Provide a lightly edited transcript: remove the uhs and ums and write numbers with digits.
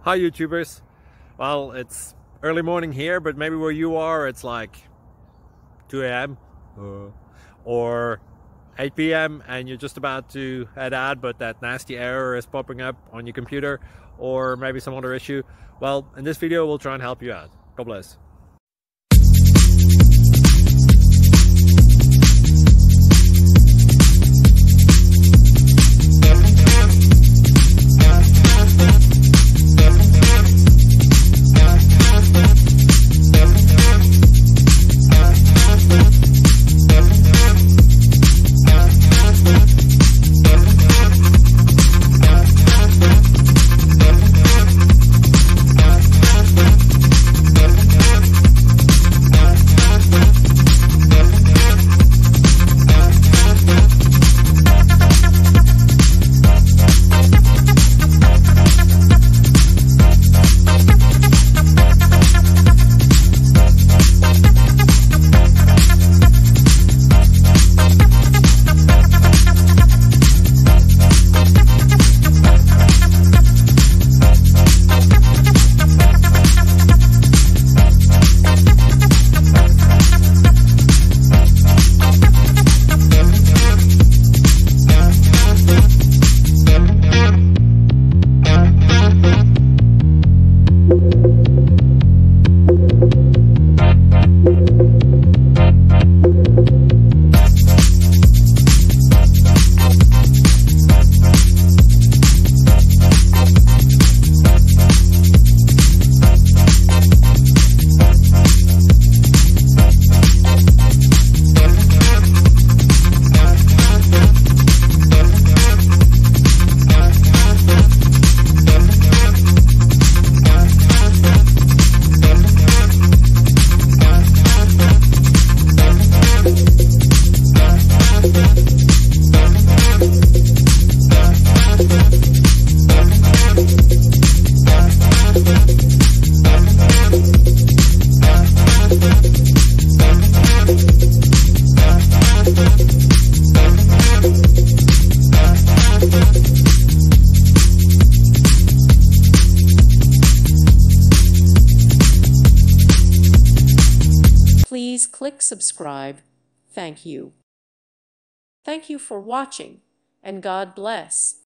Hi YouTubers. Well, it's early morning here, but maybe where you are it's like 2 a.m. or 8 p.m. and you're just about to head out, but that nasty error is popping up on your computer, or maybe some other issue. Well, in this video we'll try and help you out. God bless. Please click subscribe. Thank you. Thank you for watching, and God bless.